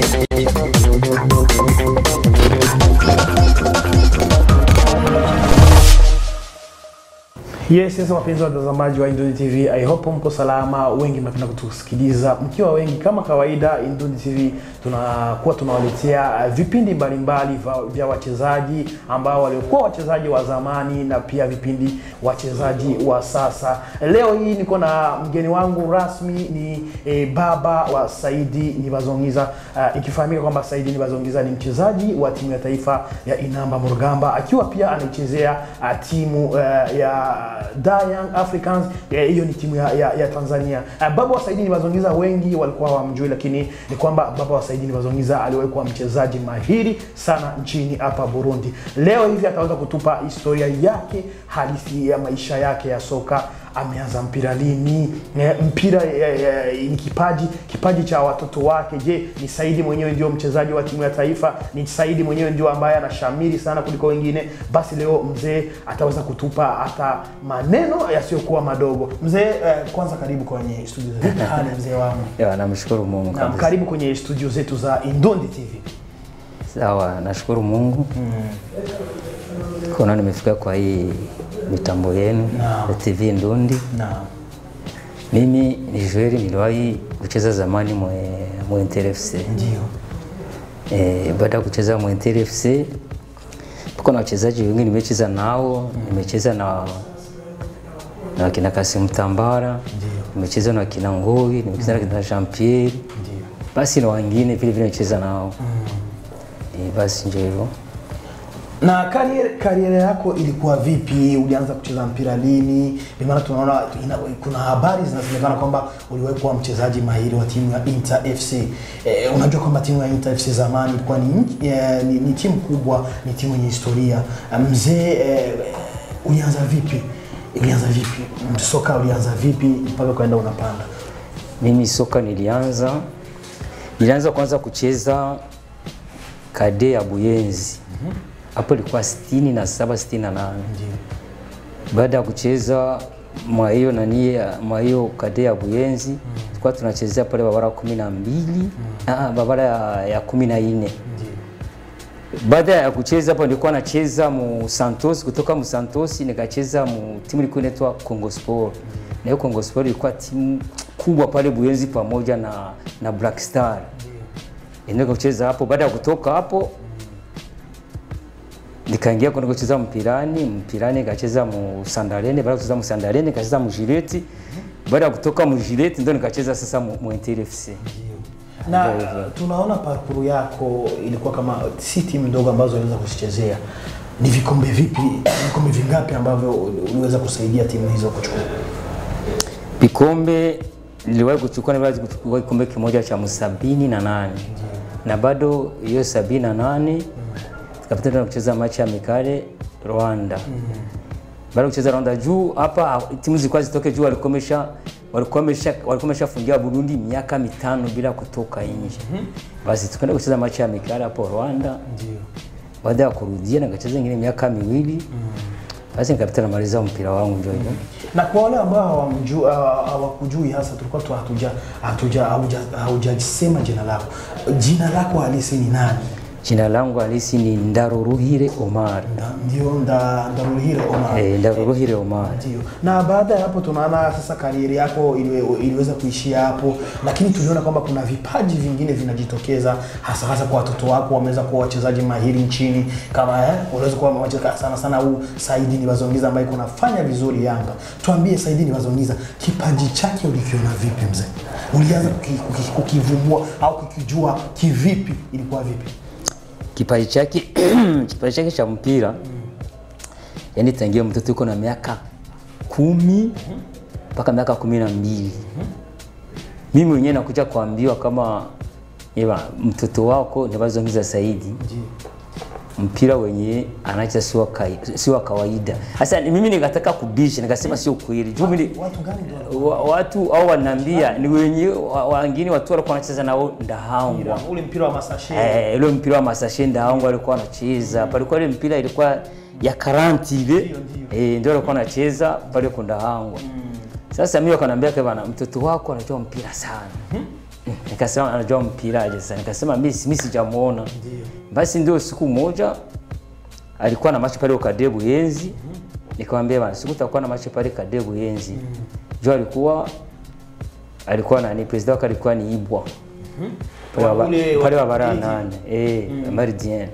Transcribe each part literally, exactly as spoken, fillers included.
Yes, yes, wapenzi watazamaji wa Indundi T V. I hope mko salama, wengi mnapenda kutusikiliza. Mkiwa wengi kama kawaida, Indundi T V tunakuwa tunawaletea vipindi mbalimbali vya wachezaji ambao walikuwa wachezaji wa zamani na pia vipindi wachezaji wa sasa. Leo hii niko na mgeni wangu rasmi ni e, baba wa Saidi Ntibazonkiza. Uh, ikifahamika kwamba Saidi Ntibazonkiza ni mchezaji wa timu ya taifa ya Inamba Murugamba, akiwa pia anachezea uh, timu uh, ya Young Africans. Hiyo yeah, ni timu ya, ya, ya Tanzania. Uh, baba wa Saidi Ntibazonkiza wengi walikuwa hawamjui, lakini ni kwamba baba wa Saidi Ntibazonkiza aliwahi kuwa mchezaji mahiri sana nchini hapa Burundi. Leo hivi ataweza kutupa historia yake halisi ya maisha yake ya soka. Ameanza mpira lini? Mpira ni kipaji kipaji cha watoto wake. Je, ni Saidi mwenyewe ndio mchezaji wa timu ya taifa? Ni Saidi mwenyewe ndio ambaye anashamiri sana kuliko wengine? Basi leo mzee ataweza kutupa hata maneno yasiyokuwa madogo. Mzee, eh, kwanza karibu kwenye studio zetu. Hali mzee wangu. Ya, namshukuru Mungu. Na karibu kwenye studio zetu za Indundi T V. Sawa, nashukuru Mungu. Mm. Kuna nimefika kwa hii mitambo yenu ya T V Indundi. Naam. Mimi ni Joel, niliwahi kucheza zamani mwe mwe Inter F C. Ndio. Eh, baada ya kucheza mwe Inter F C, tuko na wachezaji wengi nimecheza nao, mm. nimecheza na na kina Kasim Tambara, ndio. Nimecheza na kina Ngoi, nimecheza na kina Jean Pierre. Ndio. Basi na wengine vile vile nimecheza nao. Mm. Eh, basi ndio hivyo. Na kariere kariere yako ilikuwa vipi? Ulianza kucheza mpira lini? Kwa maana tunaona kuna habari zinasemekana kwamba uliwahi kuwa mchezaji mahiri wa timu ya Inter F C. E, unajua kwamba timu ya Inter F C zamani ilikuwa ni, e, ni, ni timu kubwa, ni timu yenye historia. Mzee, e, ulianza vipi? Ulianza vipi? Soka ulianza vipi mpaka kwenda unapanda? Mimi soka nilianza nilianza kwanza kucheza Kade ya Buyenzi. Mm -hmm. Hapo ilikuwa sitini na saba sitini na nane. Ndio. Baada ya kucheza mwa hiyo nani mwa hiyo Kade ya Buyenzi, mm. tulikuwa tunachezea pale barabara kumi na mbili, mm. ah barabara ya, ya kumi na nne. Ndio. Baada ya kucheza hapo nilikuwa nacheza mu Santos, kutoka mu Santos nikacheza mu timu ilikuwa inaitwa Congo Sport. Mm. Na hiyo Congo Sport ilikuwa timu kubwa pale Buyenzi pamoja na na Black Star. Ndio. Ndio kucheza hapo. Baada ya kutoka hapo nikaingia kwenda kucheza mpirani, mpirani nikacheza mu Sandalene, baada ya kucheza mu Sandalene nikacheza mu Gillette. Baada ya kutoka mu Gillette ndio nikacheza sasa mu Inter F C. Na tunaona parcours yako ilikuwa kama si timu ndogo ambazo unaweza kuzichezea. Ni vikombe vipi? Vikombe vingapi ambavyo uliweza kusaidia timu hizo kuchukua? Vikombe niliwahi kuchukua, niliwahi kuchukua kikombe kimoja cha sabini na nane. Na bado hiyo sabini na nane kapitana kucheza mechi ya Mikale Rwanda. Mm -hmm. Baada kucheza Rwanda juu hapa timu zilikuwa zitoke juu, walikomesha walikomesha walikomesha fungia Burundi miaka mitano bila kutoka nje. Mm -hmm. Basi tukaenda kucheza mechi ya Mikale hapo Rwanda. Ndio. Baada ya kurudia na kucheza nyingine miaka miwili. Mm -hmm. Basi nikapita maliza mpira wangu ndio hivyo. Na kwa wale ambao hawamjui hawakujui hasa tulikuwa tu hatuja hatuja haujasema jina lako. Jina lako halisi ni nani? Jina langu halisi ni Ndaruruhire Omar. Ndio, nda Ndaruruhire Omar. Eh, Ndaruruhire Omar. Ndio. Na baada ya hapo tunaona sasa karieri yako iliwe, iliweza kuishia hapo, lakini tuliona kwamba kuna vipaji vingine vinajitokeza hasa hasa kwa watoto wako, wameweza kuwa wachezaji mahiri nchini kama eh unaweza kuwa wachezaji sana sana huu Saidi Ntibazonkiza ambaye kunafanya vizuri Yanga. Tuambie Saidi Ntibazonkiza kipaji chake ulikiona vipi mzee? Ulianza kukivumbua au kukijua kivipi? Ilikuwa vipi? Kipaji chake kipaji chake cha mpira, mm. yani tangia mtoto yuko na miaka kumi mpaka mm. miaka kumi na mbili. Mm. Mimi mwenyewe nakuja kuambiwa kama yeba mtoto wako Ntibazonkiza Saidi. Mm. Mpira wenye anaacha sio sio kawaida. Sasa mimi nikataka kubisha, nikasema sio kweli. Juu mimi watu gani ndio watu au wananiambia ni wenye wengine watu walikuwa wanacheza nao Ndahangwa. Ule mpira wa Masashe. Eh, ule mpira wa Masashe Ndahangwa alikuwa anacheza. Palikuwa ile mpira ilikuwa ya karanti ile. Eh, ndio alikuwa anacheza pale kwa Ndahangwa. Sasa mimi wakaniambia kwa bana mtoto wako anajua mpira sana. Nikasema anajua mpira aje sasa. Nikasema mimi mimi sijamuona. Ndio. Basi ndio siku moja alikuwa na match pale Kadee Buyenzi. Mm. Nikamwambia bana siku tutakuwa na match pale Kadee Buyenzi. Mm. Jo alikuwa alikuwa nani president wake alikuwa ni Ibwa. Mhm. Pale pale wa bara nane. Eh, Mardien.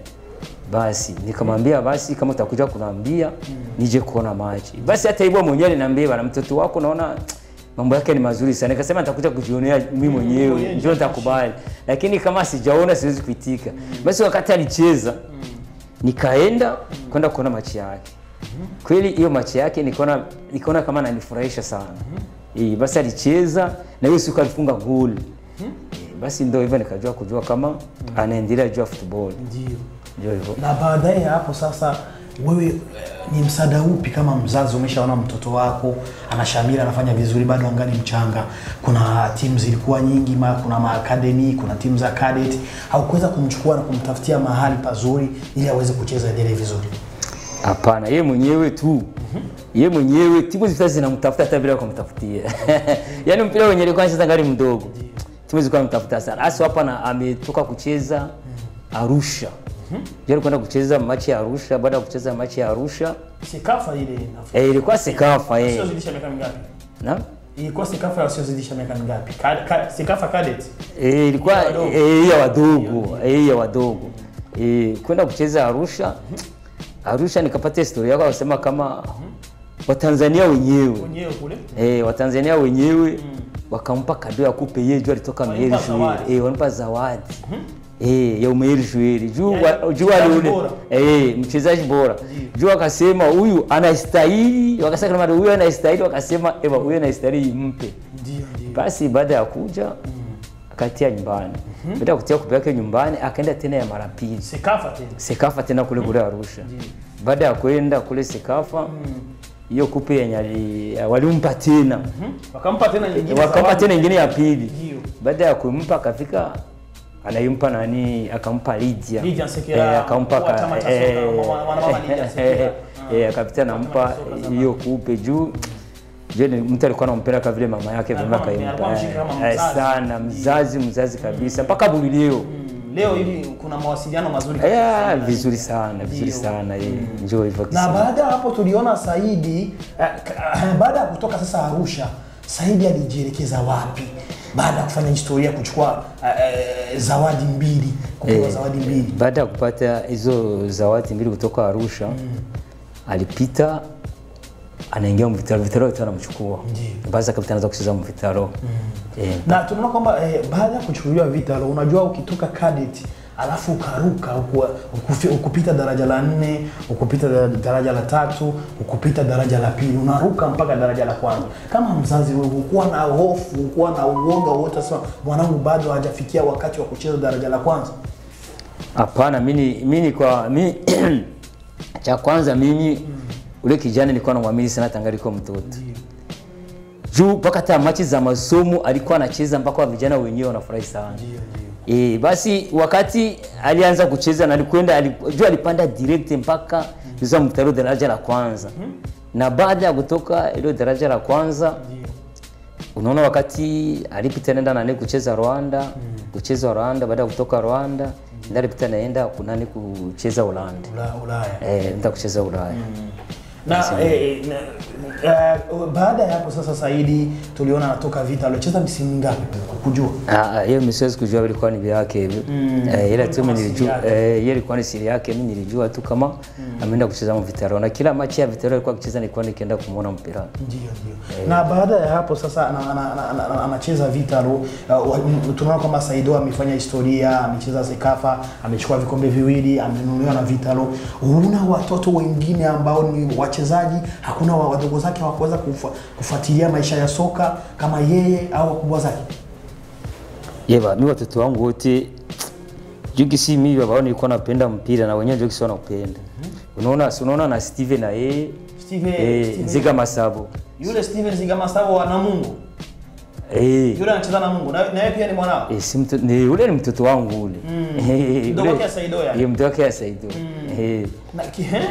Basi nikamwambia basi kama utakuja kuniambia mm. nije kuona machi. Basi hata Ibwa mwenyewe aliniambia bana mtoto wako naona mambo yake ni mazuri sana. Nikasema nitakuja kujionea mimi mwenyewe, ndio nitakubali. Lakini kama sijaona siwezi kuitika. Mm. Basi wakati alicheza mm. nikaenda mm. kwenda kuona machi yake. Mm. Kweli hiyo machi yake nikaona nikaona kama ananifurahisha sana. Mm. Eh, basi alicheza na hiyo siku alifunga goal. Mm. Basi ndio hivyo nikajua kujua kama mm. anaendelea jua football. Ndio. Ndio hivyo. Na baadaye hapo sasa wewe eh, ni msaada upi kama mzazi umeshaona mtoto wako anashamira anafanya vizuri bado angali mchanga? Kuna timu zilikuwa nyingi, ma, kuna ma academy, kuna timu za cadet. Haukuweza kumchukua na kumtafutia mahali pazuri ili aweze kucheza endelee vizuri? Hapana, yeye mwenyewe tu. Mm-hmm. Yeye mwenyewe timu zifika zinamtafuta hata bila kumtafutia. Yaani mpira wenyewe alikuwa anacheza ngali mdogo. Timu zilikuwa zinamtafuta sana. Hasa hapa na ametoka kucheza Arusha. Mhm. Yeye kwenda kucheza machi ya Arusha, baada ya kucheza machi ya Arusha, Sekafa ile. Eh, ilikuwa Sekafa eh. Sio zidisha miaka mingapi? Na? Ilikuwa Sekafa sio zidisha miaka mingapi? Sekafa cadet. Eh, ilikuwa eh ya wadogo, eh ya wadogo. Eh, kwenda kucheza Arusha. Arusha nikapata historia yao wasema kama Watanzania wenyewe. Wenyewe kule? Eh, Watanzania wenyewe wakampa kado ya kupe yeye juu alitoka Meru Jueri. Eh, wanampa zawadi. Eh, ya Meru Jueri. Juu juu wale eh mchezaji bora. Juu akasema huyu anastahili, wakasema kama huyu anastahili, wakasema eva huyu anastahili mpe. Ndio ndio. Basi baada ya kuja akatia nyumbani. Baada ya kutia kupe yake nyumbani akaenda tena ya mara pili. Sekafa tena. Sekafa tena kule kule Arusha. Baada ya kwenda kule Sekafa hiyo kupe yenye walimpa tena. Wakampa tena nyingine. Wakampa tena nyingine ya pili. Baada ya kumpa akafika anayumpa nani akampa Lydia. Lydia Sekera. Eh, akampa eh wana mama Lydia Sekera. Eh, akapita nampa hiyo kupe juu. Je, mtu alikuwa anampenda kama vile mama yake vile akaimpa. Sana mzazi mzazi kabisa mpaka bulilio. Leo hivi kuna mawasiliano mazuri kabisa. Yeah, vizuri sana, vizuri sana yeye. Mm. Njoo hivyo kisa. Na baada hapo tuliona Saidi eh, baada ya kutoka sasa Arusha, Saidi alijielekeza wapi? Baada ya kufanya historia kuchukua eh, zawadi mbili, kupewa eh, zawadi mbili. Baada ya kupata hizo zawadi mbili kutoka Arusha, mm. alipita anaingia Mvitaro, Vitaro itawa anamchukua. Basi akapita anaanza kucheza Mvitaro. Mm. Eh, na tunaona kwamba eh, baada ya kuchukuliwa Vitaro, unajua ukitoka cadet alafu ukaruka ukupita daraja la nne, ukupita daraja la tatu, ukupita daraja la pili, unaruka mpaka daraja la kwanza. Kama mzazi wewe ukuwa na hofu, ukuwa na uoga wote sasa mwanangu bado hajafikia wakati wa kucheza daraja la kwanza? Hapana, mimi mimi kwa mimi cha kwanza mimi mm. ule kijana nilikuwa namwamini sana tangu kwa mtoto. Juu mpaka hata machi za masomo alikuwa anacheza mpaka vijana wenyewe wanafurahi sana. Eh, basi wakati alianza kucheza na alikwenda alijua alipanda direct mpaka hizo mm. Mvitaro daraja la kwanza. Mm. Na baada ya kutoka ile daraja la kwanza unaona wakati alipita nenda nani kucheza Rwanda, mm. kucheza Rwanda baada ya kutoka Rwanda mm. ndio alipita naenda kunani kucheza Holland. Ulaya. Eh, ndio kucheza Ulaya. Mm. Na eh, na, uh, baada ya hapo sasa Saidi tuliona anatoka Vita, alicheza msimu ngapi kujua? Ah, yeye msiwezi kujua ilikuwa ni vyake hivyo. Mm. Eh, ile timu nilijua eh yeye ilikuwa ni siri yake, mimi nilijua tu kama mm. ameenda kucheza Mvitaro. Na kila mechi ya Vitaro alikuwa akicheza nilikuwa nikienda kumuona mpira. Ndio ndio. Eh. Na baada ya hapo sasa anacheza Vitaro, uh, tunaona kama Saido amefanya historia, amecheza Sekafa, amechukua vikombe viwili, amenunuliwa na Vitaro. Una watoto wengine ambao ni wachezaji, hakuna wadogo zake hawakuweza kufa, kufuatilia maisha ya soka kama yeye au wakubwa zake? Yeba, mimi watoto wangu wote juki si mimi baba nilikuwa napenda mpira na wenyewe juki sana upenda. Mm -hmm. Unaona, unaona na Steven na yeye Steven, eh, Steven Ziga Masabo. Yule Steven Ziga Masabo wa Namungo. Eh. Yule anacheza Namungo. Na yeye pia ni mwanao. Eh, si mtu ni yule ni mtoto wangu ule. Eh, ndio kwa Saido yake. Yeye mtoto wake Saido. Eh. Na kihe?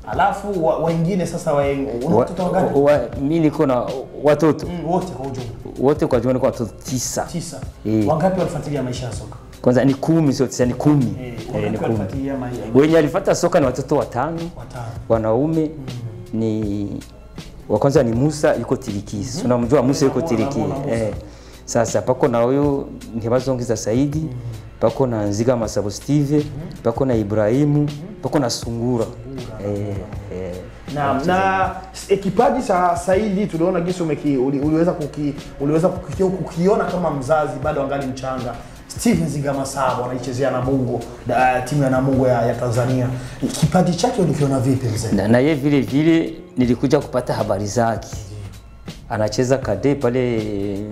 Alafu wengine sasa wa watoto wangapi? Mimi niko na watoto mm, wote kwa ujumla. wote kwa jumla ni kwa watoto tisa. Tisa. Eh. Wangapi walifuatilia maisha ya soka? Kwanza ni kumi, sio tisa, ni kumi. Eh, Eh, ni kumi. walifuatilia maisha. Wenye alifuata soka ni watoto watano. Watano. Wanaume mm. ni wa kwanza ni Musa yuko Tirikisi. Mm -hmm. Unamjua Musa yuko Tirikisi. Eh. Sasa pako na huyo Ntibazongiza Saidi, mm -hmm. pako na Nziga Masabo Steve, mm -hmm. pako na Ibrahimu, mm -hmm. pako na Sungura. Sungura. Eh, eh. Na na ekipaji cha Saidi tuliona gisi umeki uli, uliweza kuki, uliweza kuki, kukiona kama mzazi bado angali mchanga. Steven Nziga Masabo anaichezea Namungo, da, timu ya Namungo ya, ya Tanzania. Kipaji chake ulikiona vipi mzee? Na, na yeye vile vile nilikuja kupata habari zake. Anacheza kade pale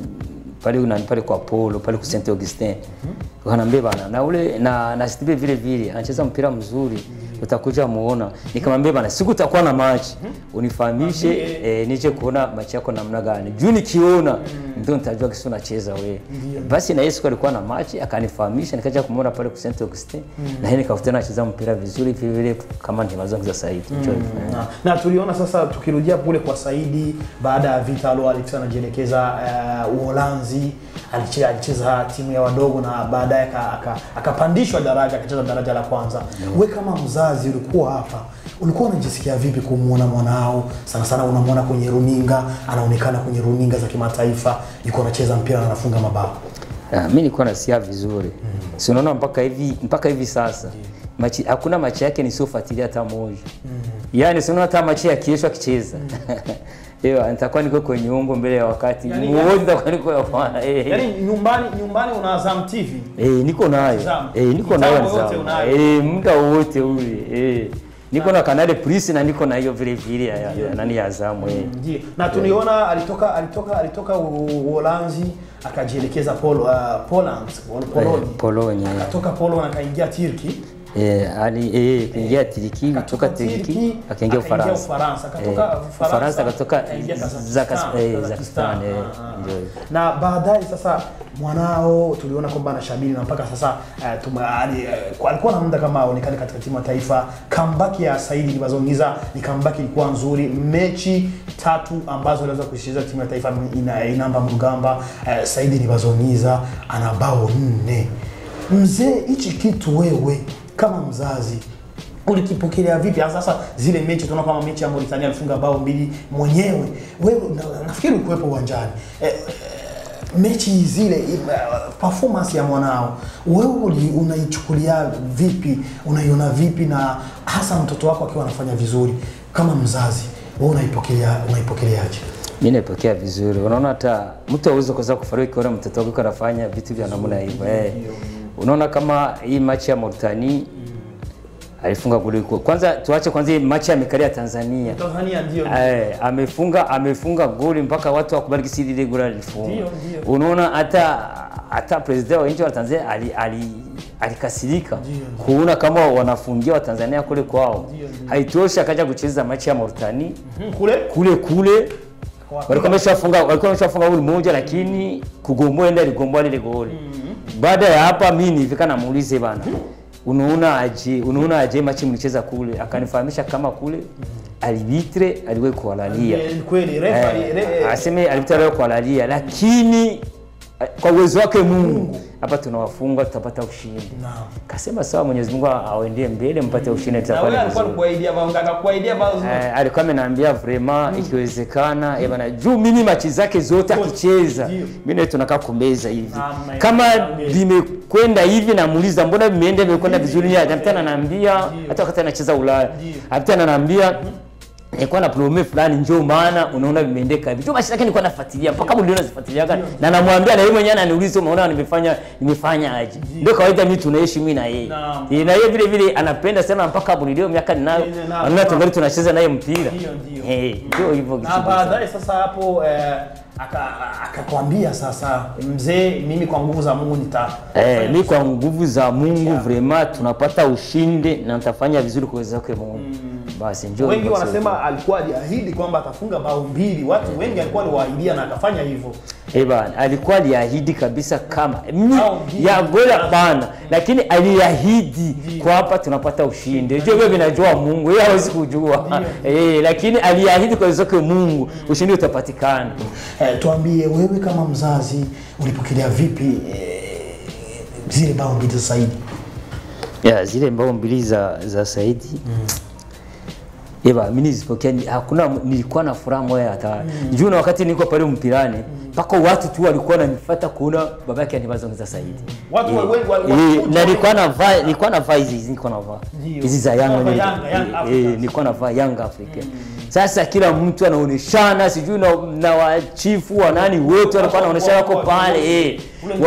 pale unani pale kwa Polo, pale ku Saint Augustin. Mm -hmm. Wanambia bana na ule na na Steve vile vile anacheza mpira mzuri. Mm -hmm. Utakuja muona. Nikamwambia bana siku utakuwa na match, mm -hmm. unifahamishe eh, nije kuona match yako namna gani. Juu nikiona mm -hmm. ndio nitajua kisi unacheza wewe. Mm -hmm. Basi na Yesu alikuwa na match akanifahamisha, nikaja kumuona pale ku Saint Augustin. Mm -hmm. Na yeye nikakutana anacheza mpira vizuri vile vile kama Ntibazongiza Saidi. Mm -hmm. na, na tuliona sasa tukirudia kule kwa Saidi baada ya vita alo alifika anajielekeza uh, Uholanzi, alicheza alicheza timu ya wadogo na baadaye akapandishwa daraja akacheza daraja la kwanza. Mm. Wewe kama mzazi ulikuwa hapa, ulikuwa unajisikia vipi kumuona mwanao? Sana sana unamwona kwenye runinga, anaonekana kwenye runinga za kimataifa, yuko anacheza mpira na anafunga mabao. Ah, mimi nilikuwa nasikia vizuri. Mm. Si unaona mpaka hivi mpaka hivi sasa. Mm. Machi, hakuna machi yake nisiofuatilia hata moja. Mm. Yaani si unaona hata machi ya kesho akicheza. Mm. Ewa, nitakuwa niko kwenye umbo mbele ya wakati. Yani, Mwote nitakuwa niko ya fana. Eh. Yaani nyumbani nyumbani una Azam T V? Eh, niko nayo. Eh, niko nayo Azam. Eh, muda wote ule. Eh. Niko na Canal Plus na niko na hiyo vile vile ya, ya, ya nani ya Azam eh. Ndiyo. Na tuliona alitoka alitoka alitoka Uholanzi akajielekeza Pol uh, Poland, Poloni. Eh, Poloni. Akatoka Poloni akaingia Turki. Eh, ali eh kuingia Tiriki, kutoka Tiriki akaingia Ufaransa. Ufaransa, akatoka Ufaransa akatoka Zakistan. Ndio. Na baadaye sasa mwanao tuliona kwamba anashabiri na mpaka sasa uh, alikuwa na muda kama aonekane katika timu ya taifa. Comeback ya Saidi Ntibazongiza ni comeback ilikuwa nzuri. Mechi tatu ambazo aliweza kucheza timu ya taifa ina inamba Mrugamba, uh, Saidi Ntibazongiza ana bao nne. Mzee, hichi kitu wewe kama mzazi ulikipokelea vipi? Sasa zile mechi tunaona kama mechi ya Mauritania alifunga bao mbili mwenyewe. Wewe nafikiri ukuwepo uwanjani. E, mechi zile performance ya mwanao wewe unaichukulia vipi? Unaiona vipi na hasa mtoto wako akiwa anafanya vizuri kama mzazi? Wewe unaipokelea unaipokeleaje? Mimi naipokea vizuri. Unaona hata mtu hawezi kuweza kufariki kwa mtoto wake anafanya vitu vya namna hiyo. Eh. Unaona kama hii match ya Mauritania mm. alifunga goli. Kwanza tuache kwanza hii match ya Mikaria Tanzania. Tanzania ndio. Eh, amefunga amefunga goli mpaka watu wakubariki si ile goli alifunga. Ndio ndio. Unaona hata hata president wa nchi wa Tanzania ali ali alikasirika kuona kama wanafungia wa Tanzania kule kwao. Haitoshi akaja kucheza match ya Mauritania. Mm-hmm. Kule kule kule walikuwa wameshafunga walikuwa wameshafunga goli moja lakini kugomboa enda ligomboa ile goli. Mm-hmm. Baada ya hapa mimi nilifika namuulize bana, unaona aje unaona aje machi mlicheza kule? Akanifahamisha kama kule alibitre aliwe kualalia kweli refa aseme alibitre kualalia, lakini kwa uwezo wake Mungu hapa tunawafunga tutapata ushindi. Naam. Kasema sawa, Mwenyezi Mungu awaendee mbele mpate ushindi tutakuwa. Na alikuwa kuaidia baongaka kuaidia bazo. Eh, alikuwa ameniambia vraiment mm. ikiwezekana eh bana juu mimi machi zake zote akicheza mimi tunakaa kumeza hivi. Naam, kama vimekwenda hivi namuuliza mbona vimeenda vimekwenda vizuri, hata ananiambia hata wakati anacheza Ulaya hata ananiambia nilikuwa na problem fulani njoo maana unaona vimeendeka hivi. Tu basi lakini nilikuwa nafuatilia mpaka bado nazifuatilia na namwambia na yeye mwenyewe ananiuliza unaona nimefanya nimefanya aje. Ndio kawaida mimi tunaishi mimi na yeye. Na yeye vile vile anapenda sana mpaka bado leo miaka ninayo. Anaona tungali tunacheza naye mpira. Eh, ndio hivyo kitu. Na baadaye sasa hapo akakwambia sasa mzee, mimi kwa nguvu za Mungu nita eh mimi kwa nguvu za Mungu vraiment tunapata ushindi na nitafanya vizuri kwa uwezo wake Mungu. Basi njoo. Wengi wanasema alikuwa aliahidi kwamba atafunga bao mbili. Watu wengi alikuwa aliwaahidia na akafanya hivyo. Eh bana, alikuwa aliahidi kabisa kama ya gola bana, lakini aliahidi kwa hapa tunapata ushindi. Ndio wewe unajua Mungu, yeye hawezi kujua. Eh, lakini aliahidi kwa zake Mungu ushindi utapatikana. Eh, tuambie wewe kama mzazi ulipokelea vipi eh, zile bao mbili za Saidi? Ya zile bao mbili za za Saidi. Mm. Eba mimi nilipokea, hakuna, nilikuwa na furaha moyo hata. Mm. Juu na wakati niko pale mpirani, paka watu tu walikuwa wananifuata kuona babake anibazongeza Saidi. Watu e, wengi walikuwa na nilikuwa na vai, nilikuwa na vai hizi, nilikuwa na vai. Hizi za Yanga ni eh, nilikuwa na vai Yanga Africa. Mm. Sasa kila mtu anaoneshana, sijui na, na wachifu wa nani wote walikuwa wanaoneshana kwa pale eh.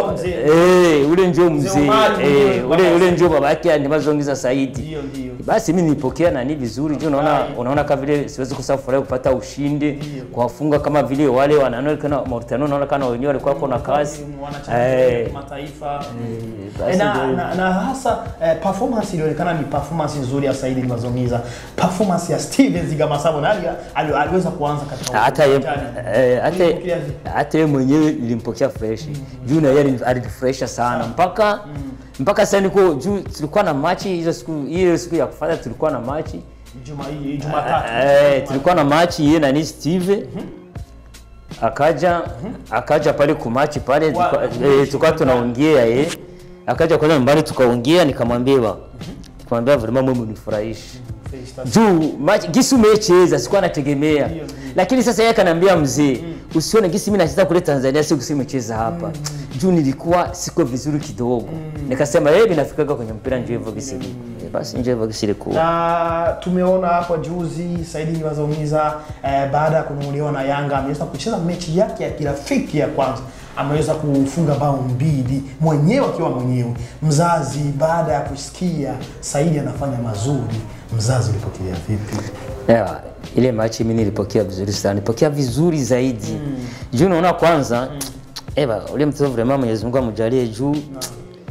Eh, ule ndio mzee. Eh, ule ule ndio babake anibazongeza Saidi. Ndio ndio. Basi mimi nilipokea nani vizuri, ndio unaona unaona kama vile siwezi kusafari kupata ushindi, kuwafunga kama vile wale wanaona kana Mauritania, unaona kana wenyewe walikuwa kuna kazi eh mataifa. Na, na na hasa eh, performance ilionekana ni performance nzuri ya Saidi Mazongiza. Performance ya Steven Zigamasabo nali aliweza kuanza katika hata eh, hata hata yeye mwenyewe nilimpokea fresh. Juu na yeye alifresha sana mpaka mm. mpaka sasa niko juu tulikuwa na match hizo siku, hiyo siku ya kufuata tulikuwa na match Juma hii Jumatatu. Eh, tulikuwa na match yeye na ni Steve. Mm -hmm. Akaja mm -hmm. akaja pale ku match pale tulikuwa tunaongea yeye. Akaja kwanza nyumbani tukaongea, nikamwambia nikamwambia vraiment mimi nifurahishi. Juu match gisi umecheza sikuwa nategemea. Lakini sasa yeye akaniambia mzee, usione gisi mimi nacheza kule Tanzania sio gisi nimecheza hapa. Juu nilikuwa siko vizuri kidogo. Nikasema yeye binafikaga kwenye mpira njoo hivyo gisi. Basi njoo hivyo gisi liko. Na tumeona hapa juzi Saidi Mazongiza eh, baada ya kununuliwa na Yanga ameweza kucheza mechi yake ya kirafiki ya kwanza. Ameweza kufunga bao mbili mwenyewe akiwa mwenyewe. Mzazi baada ya kusikia Saidi anafanya mazuri, mzazi ulipokelea vipi? Yeah, ile mechi mimi nilipokea vizuri sana. Nilipokea vizuri zaidi. Mm. Juu unaona kwanza, mm. eba ule mtoto vraiment Mwenyezi Mungu amjalie juu. No.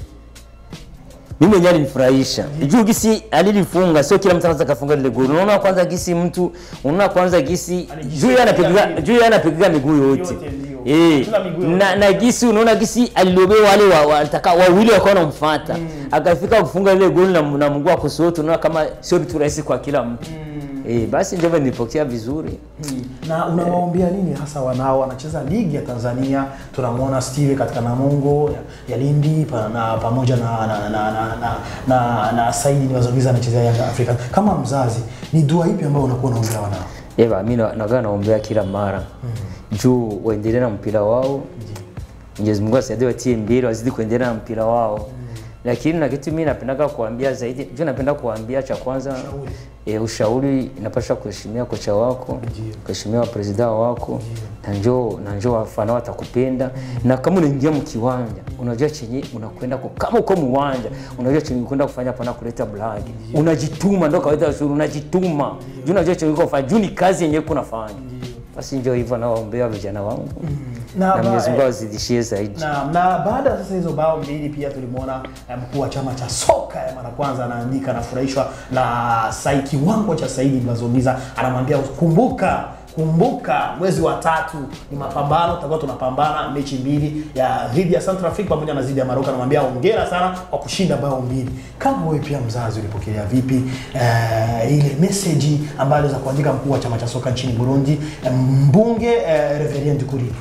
Mimi mwenyewe alinifurahisha. Mm. Juu gisi alilifunga, sio kila mtu anaweza kufunga ile goli. Unaona kwanza gisi mtu, unaona kwanza gisi juu anapiga juu anapiga miguu yote. Eh, na na gisi unaona gisi alilobe wale wanataka wawili wakawa wanamfuata. Mm. Akafika kufunga ile goli na, na Mungu akosote, unaona kama sio vitu rahisi kwa kila mtu. Mm. Eh, basi ndio nilipokea vizuri. Mm. Na unawaombea nini hasa wanao wanacheza ligi ya Tanzania? Tunamwona Steve katika Namungo ya, ya Lindi pa, na pamoja na na na na na, na, na Saidi Mazongiza anacheza Yanga Afrika. Kama mzazi, ni dua ipi ambayo unakuwa unaombea wanao? Eva, mimi naga naombea kila mara. Mm. Juu waendelee na mpira wao. Mwenyezi Mungu asaidie watie mbele wazidi kuendelea na mpira wao. Mm. Lakini na kitu mimi napendaga kuambia zaidi, juu napenda kuambia cha kwanza ushauri, e, ushauri inapaswa kuheshimia kocha wako, kuheshimia president wako, na njoo na njoo wafana watakupenda. Mm. Na kama unaingia mkiwanja, unajua chenye unakwenda kwa kama uko muwanja, unajua chenye unakwenda kufanya pana kuleta blag. Unajituma ndio kawaida ushauri, unajituma. Juu unajua chenye uko kufanya, juu ni kazi yenyewe kunafanya. Basi njoo hivyo na waombea vijana wangu. Mm. Na Mwenyezi Mungu azidishie zaidi. Na na baada sasa hizo bao mbili pia tulimuona mkuu wa chama cha soka ya mara kwanza anaandika na furahishwa na Saidi kiwango cha Saidi Mazongiza, anamwambia kumbuka kumbuka mwezi wa tatu ni mapambano, tutakuwa tunapambana mechi mbili ya dhidi ya Central Africa pamoja na dhidi ya Maroka. Anamwambia hongera sana kwa kushinda bao mbili. Kama wewe pia mzazi ulipokelea vipi uh, ile message ambayo aliweza kuandika mkuu wa chama cha soka nchini Burundi, mbunge uh, Reverend Kuri?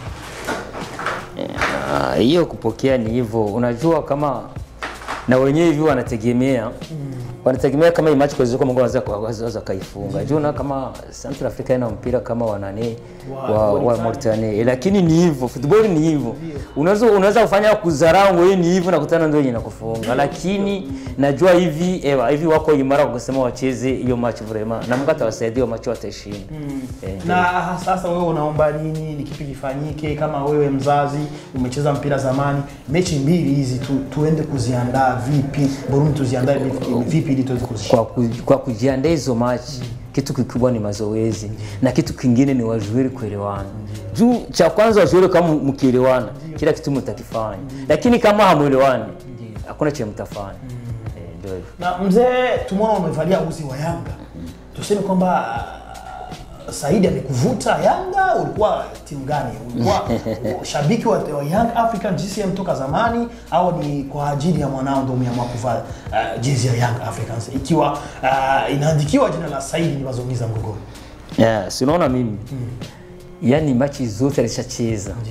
Hiyo uh, kupokea ni hivyo. Unajua kama na wenyewe hivi wanategemea mm. wanategemea kama match kwa ziko Mungu anaweza kaifunga. Juu na kama Central Africa ina mpira kama wanane wow, wa, wa Mauritania. Lakini ni hivyo, football ni hivyo. Unaweza unaweza kufanya kudharau wewe ni hivyo na kutana ndio inakufunga. Lakini najua hivi ewa hivi wako imara kusema wacheze hiyo match vraiment. Na Mungu atawasaidia match watashinda. Mm. Eh, na sasa wewe unaomba nini? Ni kipi kifanyike kama wewe mzazi umecheza mpira zamani? Mechi mbili hizi tu, tuende kuziandaa vipi? Burundi tuziandae vipi ili tuweze kushinda? Kwa ku, kwa kujiandaa hizo match, mm. kitu kikubwa ni mazoezi, mm. na kitu kingine ni wajuiri kuelewana. Mm. Juu cha kwanza wajuiri kama mkielewana, kila kitu mtakifanya. Mm. Lakini kama hamuelewani, hakuna cha mtafanya. Mm. Eh, ndio hivyo. Na mzee tumeona umevalia uzi wa Yanga. tuseme kwamba Saidi amekuvuta Yanga, ulikuwa timu gani? Ulikuwa shabiki wa, wa Young African G C M toka zamani au ni kwa ajili ya mwanao ndio umeamua kuvaa uh, jezi ya Young Africans ikiwa uh, inaandikiwa jina la Saidi ni Bazongiza Mgogoro? Yeah, si unaona mimi. Mm. Yaani machi zote alishacheza. Ndio.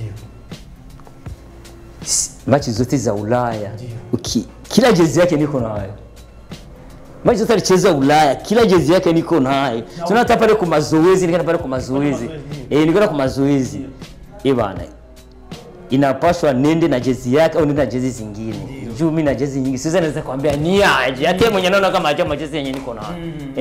Machi zote za Ulaya. Uki, kila jezi yake niko nayo. Machi zote alicheza Ulaya, kila jezi yake niko nayo. Tuna hata pale kwa mazoezi, nikaenda pale kwa mazoezi. Eh, nikaenda kwa mazoezi. Eh bana. Inapaswa nende na jezi yake au nende na jezi zingine. Juu mimi na jezi nyingi. Sasa naweza kuambia ni aje. Hata mwenye naona kama aje jezi yenyewe niko nayo.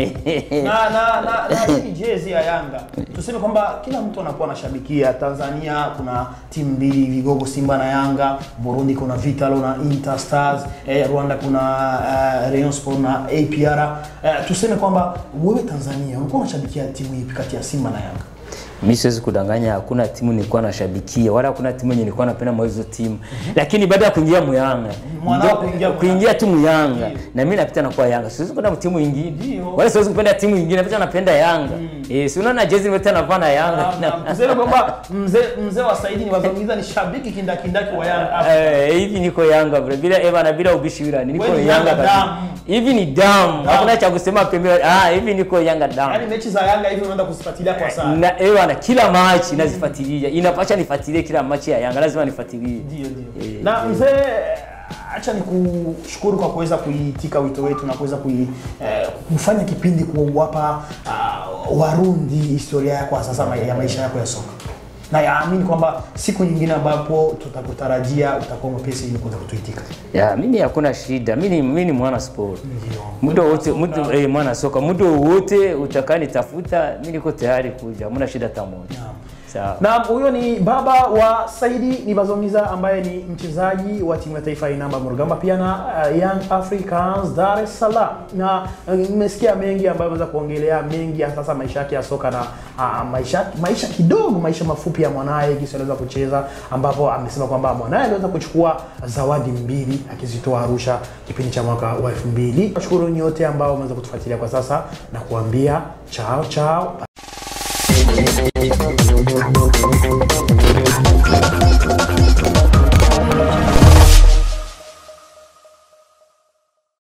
Na na na na hii jezi ya Yanga. Tuseme kwamba kila mtu anakuwa anashabikia. Tanzania kuna timu mbili vigogo, Simba na Yanga, Burundi kuna Vitalo na Interstars, eh, Rwanda kuna uh, Rayon Sport na A P R. Uh, tuseme kwamba wewe Tanzania ulikuwa unashabikia timu ipi kati ya Simba na Yanga? Mimi siwezi kudanganya, hakuna timu nilikuwa nashabikia wala hakuna timu yenye nilikuwa napenda mwa hizo timu. Mm-hmm. Lakini baada ya kuingia Muyanga, mwanao kuingia kuingia tu Muyanga na mimi napita na kwa Yanga. Siwezi kwenda timu nyingine. Wala siwezi kupenda timu nyingine, napita napenda Yanga. Mm. Eh, si unaona jezi nimeta navaa na Yanga. Mzee kwamba mzee mzee wa Saidi ni Bazongiza ni shabiki kindakindaki wa Yanga. Eh, hivi niko Yanga bro. Bila Eva na bila ubishi wila niko Yanga kabisa. Hivi ni damu. Hakuna cha kusema pembeni. Ah, hivi niko Yanga damu. Yaani mechi za Yanga hivi unaenda kuzifuatilia kwa sana. Na Eva na kila machi nazifuatilia. Inapasha nifuatilie kila machi ya Yanga, lazima nifuatilie. Ndio ndio. E, na mzee, acha nikushukuru kwa kuweza kuitika wito wetu na kuweza kufanya eh, kipindi kuwapa uh, Warundi historia yako sasa ya maisha yako ya soka. Na yaamini kwamba siku nyingine ambapo tutakutarajia utakuwa mpesi ili kuweza kutuitika. Ya, mimi hakuna shida. Mimi mimi ni mwana sport. Ndio. Muda wote muda eh, mwana soka. Muda wote utakani tafuta, mimi niko tayari kuja. Hamna shida hata moja. Sawa. Na huyo ni baba wa Saidi ni Bazongiza ambaye ni mchezaji wa timu ya taifa ya Namba Murugamba pia na uh, Young Africans Dar es Salaam. Na nimesikia uh, mengi ambayo ameweza kuongelea mengi sasa maisha yake ya soka na uh, maisha maisha kidogo maisha mafupi ya mwanae jinsi anaweza kucheza, ambapo amesema kwamba mwanae aliweza kuchukua zawadi mbili akizitoa Arusha kipindi cha mwaka wa elfu mbili. Nashukuru nyote ambao wameweza kutufuatilia kwa sasa na kuambia chao chao. Thank you.